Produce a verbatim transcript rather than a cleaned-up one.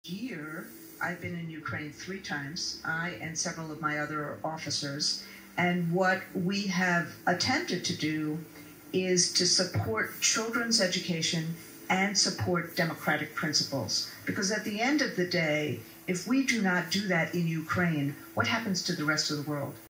Year, I've been in Ukraine three times, I and several of my other officers, and what we have attempted to do is to support children's education and support democratic principles. Because at the end of the day, if we do not do that in Ukraine, what happens to the rest of the world?